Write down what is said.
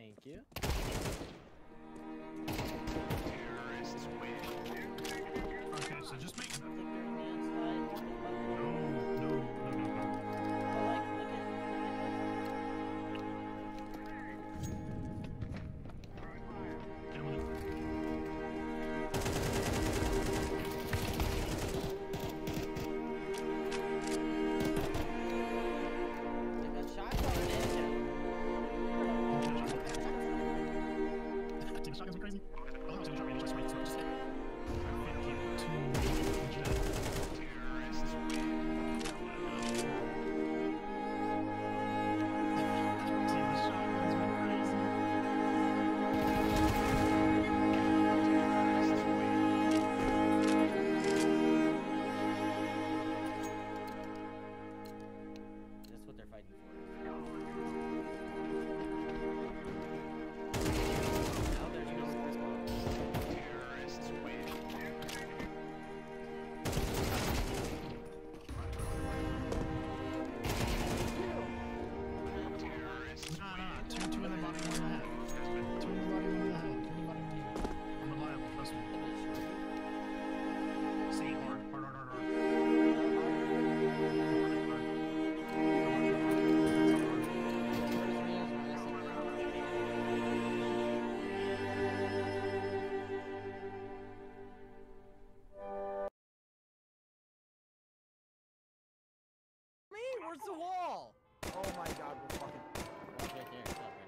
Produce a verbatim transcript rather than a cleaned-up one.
Thank you. Okay, so just make. I think you're on the inside. No, no, no, no, no. Oh, like, look at, Emily. they got shots on it. Dude, the shotguns are crazy. Oh, I was gonna shot range, just wait, so just hit. Thank you. Two. That's what they're fighting for. Now there's no response. Nah, nah, two, two in the body, one in the head. Two in the body, one in the head. Two in the body, one in the head. I'm reliable, trust me. See, hard, hard, hard, hard, hard. Me? Where's the wall? Oh my god, we're fucking. Right there.